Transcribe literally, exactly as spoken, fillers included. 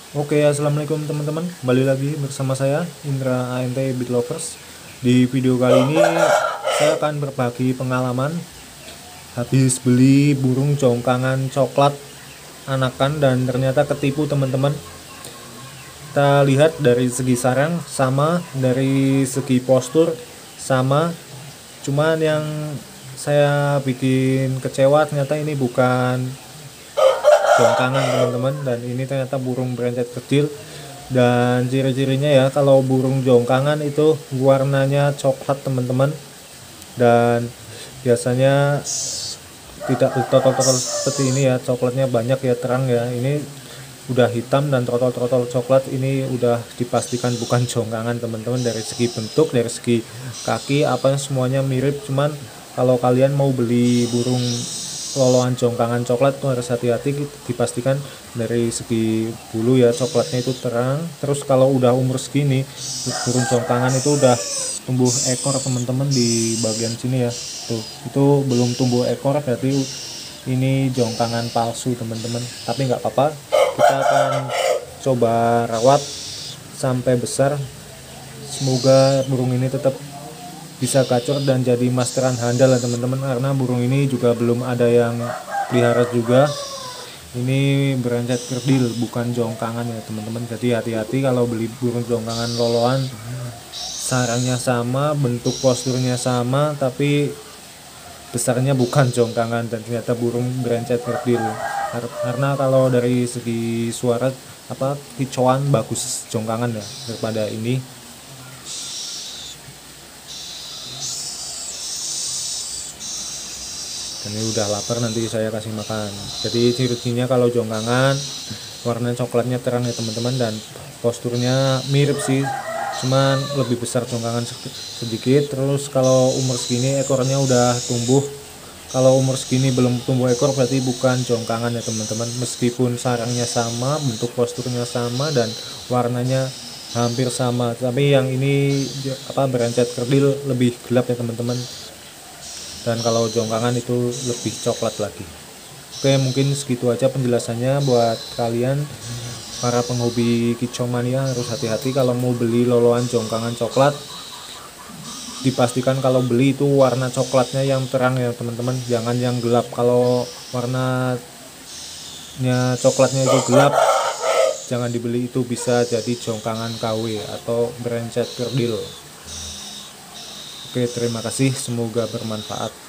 Oke, assalamualaikum teman-teman. Kembali lagi bersama saya Indra A N T Beat Lovers. Di video kali ini saya akan berbagi pengalaman habis beli burung jongkangan coklat anakan dan ternyata ketipu teman-teman. Kita lihat dari segi sarang sama, dari segi postur sama. Cuman yang saya bikin kecewa ternyata ini bukan jongkangan teman-teman, dan ini ternyata burung berencet kecil. Dan ciri-cirinya ya, kalau burung jongkangan itu warnanya coklat teman-teman, dan biasanya tidak bertotol-totol seperti ini ya, coklatnya banyak ya, terang ya. Ini udah hitam dan trotol-trotol coklat, ini udah dipastikan bukan jongkangan teman-teman. Dari segi bentuk, dari segi kaki, apa semuanya mirip. Cuman kalau kalian mau beli burung loloan jongkangan coklat tuh harus hati-hati, dipastikan dari segi bulu ya, coklatnya itu terang. Terus kalau udah umur segini, burung jongkangan itu udah tumbuh ekor teman-teman di bagian sini ya, tuh itu belum tumbuh ekor, berarti ini jongkangan palsu teman-teman. Tapi nggak apa-apa, kita akan coba rawat sampai besar. Semoga burung ini tetap bisa gacor dan jadi masteran handal ya teman-teman, karena burung ini juga belum ada yang pelihara juga. Ini berencet kerdil, bukan jongkangan ya teman-teman. Jadi hati-hati kalau beli burung jongkangan loloan, sarangnya sama, bentuk posturnya sama, tapi besarnya bukan jongkangan dan ternyata burung berencet kerdil. Karena kalau dari segi suara apa kicauan bagus jongkangan ya daripada ini. Dan ini udah lapar, nanti saya kasih makan. Jadi ciri-cirinya kalau jongkangan warna coklatnya terang ya teman-teman, dan posturnya mirip sih, cuman lebih besar jongkangan sedikit. Terus kalau umur segini ekornya udah tumbuh. Kalau umur segini belum tumbuh ekor berarti bukan jongkangan ya teman-teman, meskipun sarangnya sama, bentuk posturnya sama, dan warnanya hampir sama. Tapi yang ini apa berencet kerdil lebih gelap ya teman-teman, dan kalau jongkangan itu lebih coklat lagi. Oke, mungkin segitu aja penjelasannya buat kalian para penghobi kicau mania. Harus hati-hati kalau mau beli loloan jongkangan coklat, dipastikan kalau beli itu warna coklatnya yang terang ya teman-teman, jangan yang gelap. Kalau warnanya coklatnya itu gelap, jangan dibeli, itu bisa jadi jongkangan K W atau berencet kerdil. Oke, terima kasih, semoga bermanfaat.